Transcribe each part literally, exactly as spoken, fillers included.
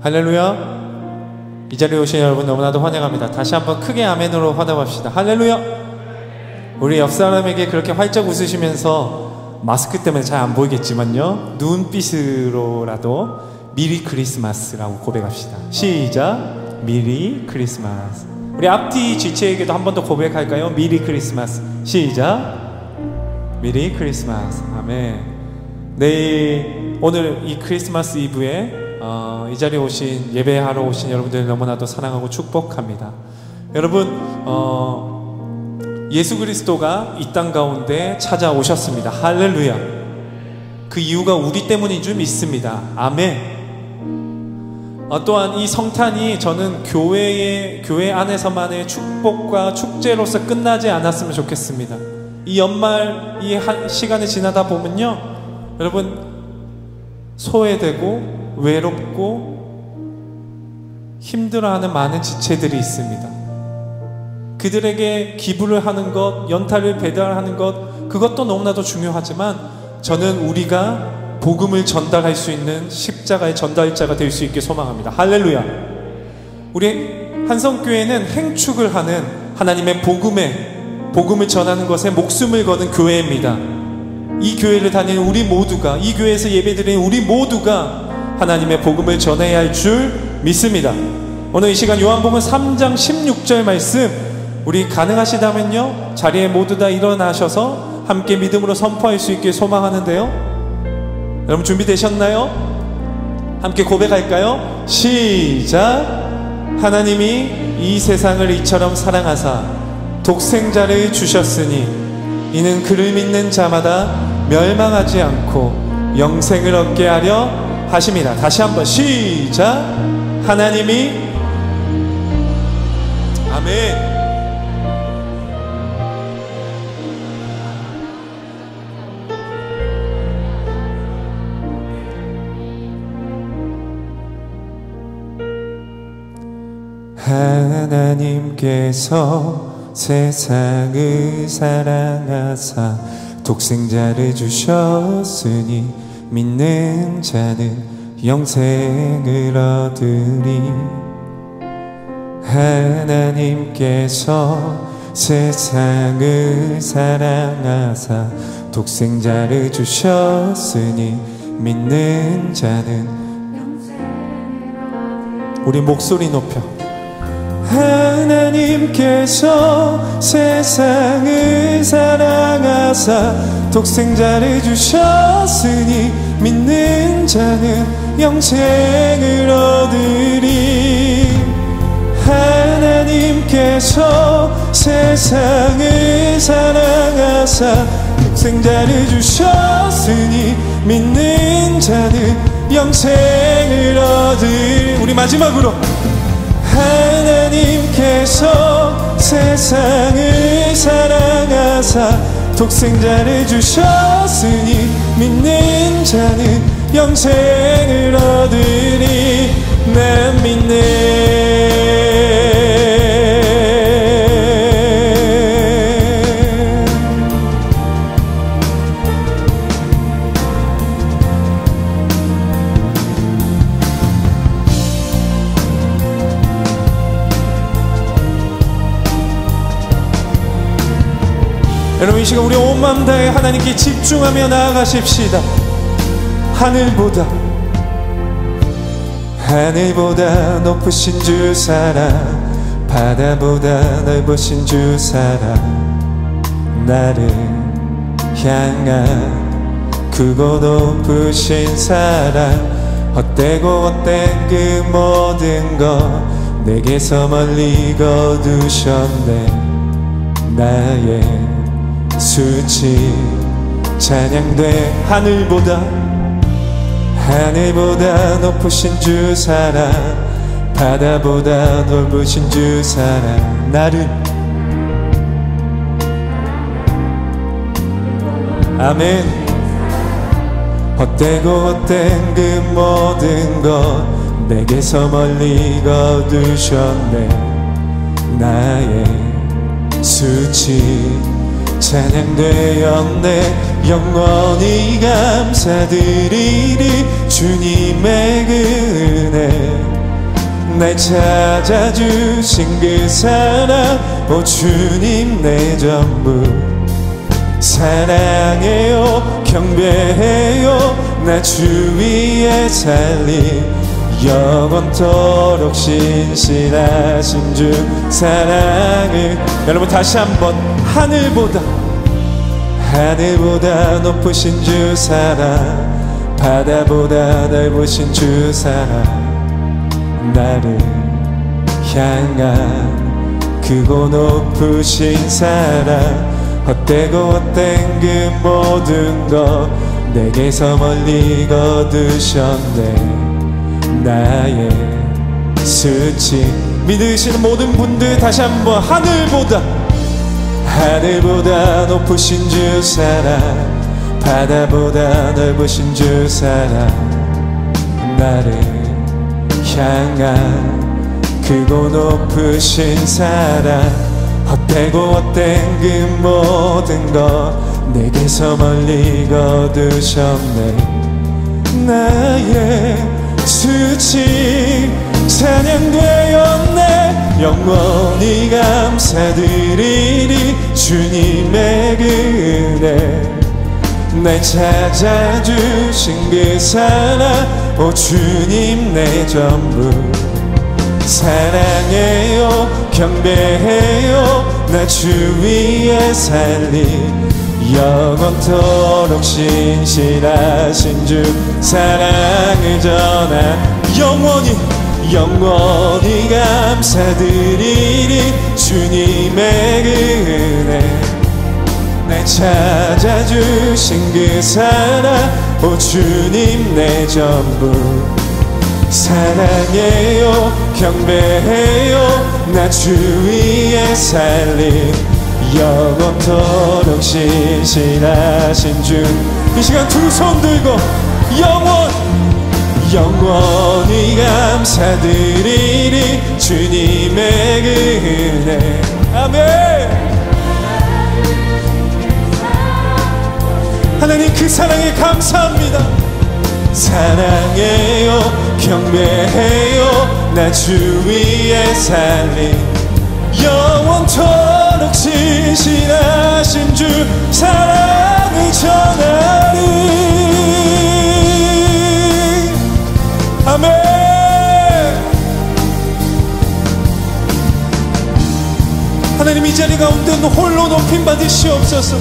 할렐루야. 이 자리에 오신 여러분 너무나도 환영합니다. 다시 한번 크게 아멘으로 환호합시다. 할렐루야. 우리 옆 사람에게 그렇게 활짝 웃으시면서 마스크 때문에 잘 안 보이겠지만요, 눈빛으로라도 미리 크리스마스라고 고백합시다. 시작. 미리 크리스마스. 우리 앞뒤 지체에게도 한 번 더 고백할까요? 미리 크리스마스. 시작. 미리 크리스마스. 아멘. 내일 오늘 이 크리스마스 이브에 어, 이 자리에 오신, 예배하러 오신 여러분들 너무나도 사랑하고 축복합니다. 여러분, 어, 예수 그리스도가 이 땅 가운데 찾아오셨습니다. 할렐루야. 그 이유가 우리 때문인 줄 믿습니다. 아멘. 어, 또한 이 성탄이 저는 교회의, 교회 안에서만의 축복과 축제로서 끝나지 않았으면 좋겠습니다. 이 연말 이 한, 시간을 지나다 보면요, 여러분, 소외되고 외롭고 힘들어하는 많은 지체들이 있습니다. 그들에게 기부를 하는 것, 연탄을 배달하는 것, 그것도 너무나도 중요하지만 저는 우리가 복음을 전달할 수 있는 십자가의 전달자가 될 수 있게 소망합니다. 할렐루야. 우리 한성교회는 행축을 하는 하나님의 복음에, 복음을 전하는 것에 목숨을 거는 교회입니다. 이 교회를 다니는 우리 모두가, 이 교회에서 예배드리는 우리 모두가 하나님의 복음을 전해야 할 줄 믿습니다. 오늘 이 시간 요한복음 삼 장 십육 절 말씀, 우리 가능하시다면요 자리에 모두 다 일어나셔서 함께 믿음으로 선포할 수 있게 소망하는데요, 여러분 준비되셨나요? 함께 고백할까요? 시작. 하나님이 이 세상을 이처럼 사랑하사 독생자를 주셨으니 이는 그를 믿는 자마다 멸망하지 않고 영생을 얻게 하려 하십니다. 다시 한번 시작. 하나님이, 아멘. 하나님께서 세상을 사랑하사 독생자를 주셨으니 믿는 자는 영생을 얻으리. 하나님께서 세상을 사랑하사 독생자를 주셨으니 믿는 자는, 우리 목소리 높여. 하나님께서 세상을 사랑하사 독생자를 주셨으니 믿는 자는 영생을 얻으리. 하나님께서 세상을 사랑하사 독생자를 주셨으니 믿는 자는 영생을 얻으리. 우리 마지막으로. 하나님께서 세상을 사랑하사 독생자를 주셨으니 믿는 자는 영생을 얻으리. 난 믿네. 여러분 이 시간 우리 온 마음 다해 하나님께 집중하며 나아가십시다. 하늘보다 하늘보다 높으신 주 사랑, 바다보다 넓으신 주 사랑, 나를 향한 크고 높으신 사랑, 헛되고 헛된 그 모든 것 내게서 멀리 거두셨네. 나의 수치 찬양돼. 하늘보다 하늘보다 높으신 주 사랑, 바다보다 넓으신 주 사랑, 나를, 아멘. 헛되고 헛된 그 모든 것 내게서 멀리 거두셨네. 나의 수치 찬양되었네. 영원히 감사드리리. 주님의 그 은혜 날 찾아주신 그 사랑, 오 주님 내 전부. 사랑해요 경배해요 나 주 위에 살림, 영원토록 신실하신 주 사랑을. 여러분 다시 한번. 하늘보다 하늘보다 높으신 주 사랑, 바다보다 넓으신 주 사랑, 나를 향한 크고 높으신 사랑, 헛되고 헛된 그 모든 것 내게서 멀리 거두셨네. 나의 수치 믿으시는 모든 분들 다시 한번. 하늘보다 하늘보다 높으신 주 사랑, 바다보다 넓으신 주 사랑, 나를 향한 크고 높으신 사랑, 헛되고 헛된 그 모든 것 내게서 멀리 거두셨네. 나의 수치 찬양되었네. 영원히 감사드리리 주님의 그 은혜. 날 찾아주신 그 사랑, 오 주님 내 전부. 사랑해요 경배해요 나 주 위에 살림, 영원토록 신실하신 주 사랑을 전하. 영원히 영원히 감사드리리 주님의 그 은혜. 날 찾아주신 그 사랑, 오 주님 내 전부. 사랑해요 경배해요 나 주 위에 살림, 영원토록 신실하신 주. 이 시간 두 손 들고 영원 영원히 감사드리리 주님의 그 은혜. 아멘. 하나님 그 사랑에 감사합니다. 사랑해요 경배해요 나 주 위에 살림, 영원토록 신실하신 주 사랑을 전하리. 아멘. 하나님 이 자리 가운데 홀로 높임 받으시옵소서.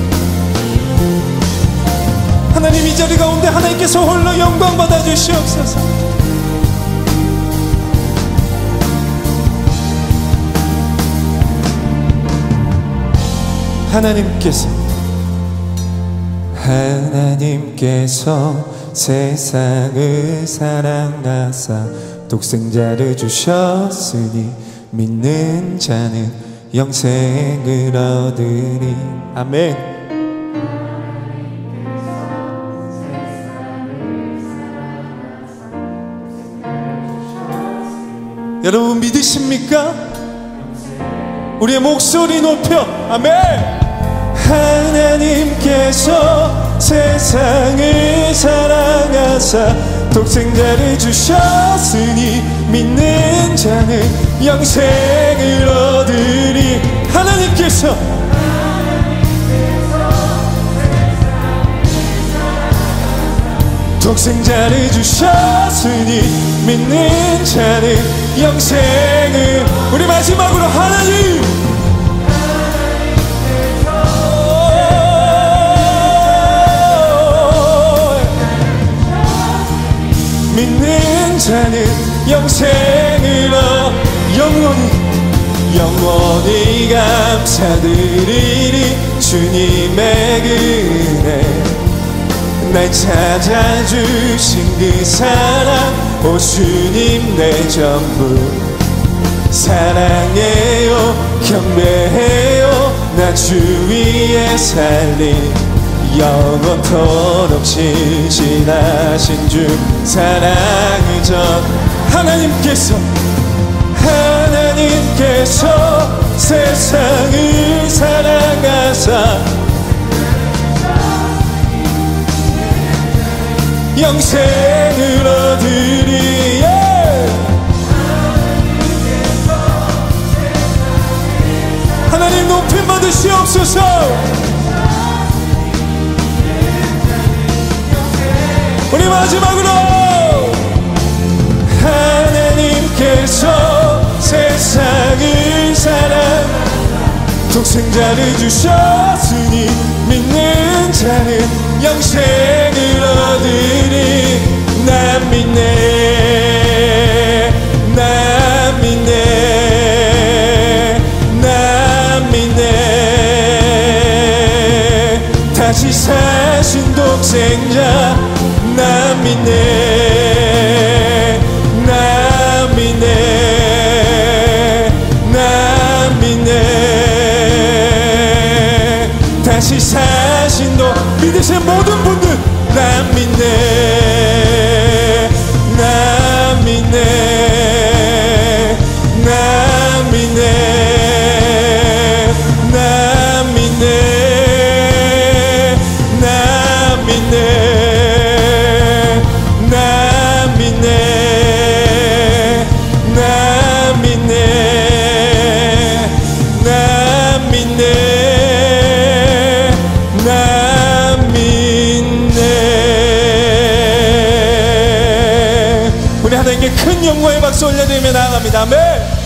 하나님 이 자리 가운데 하나님께서 홀로 영광 받아주시옵소서. 하나님께서 하나님께서 세상을 사랑하사 독생자를 주셨으니 믿는 자는 영생을 얻으리. 아멘. 여러분 믿으십니까? 우리의 목소리 높여. 아멘. 하나님께서 세상을 사랑하사 독생자를 주셨으니 믿는 자는 영생을 얻으리. 하나님께서 독생자를 주셨으니 믿는 자는 영생을. 우리 마지막으로 하나님 믿는 자는 영생을 얻. 영원히 영원히 감사드리리 주님의 그 은혜. 날 찾아주신 그 사랑, 오 주님 내 전부. 사랑해요 경배해요 나 주 위에 살림, 영원토록 신실하신 주 사랑을 전. 하나님께서 하나님께서 세상을 사랑하사 영생을 얻으리. 주옵소서. 우리 마지막으로 하나님께서 세상을 사랑 독생자를 주셨으니 믿는 자는 영생을 얻으리. 난 믿네 난 믿네 난 믿네 다시 사신 독생자 난 믿네 난 믿네 난 믿네 다시 사신 독 믿으신 모든 분들 난 믿네 난 믿네 난 믿네 난 믿네 난 믿네 난 믿네 난 믿네 난 믿네 난 믿네. 우리 하나님께 큰 영광의 박수 올려드리며 나아갑니다. 아멘.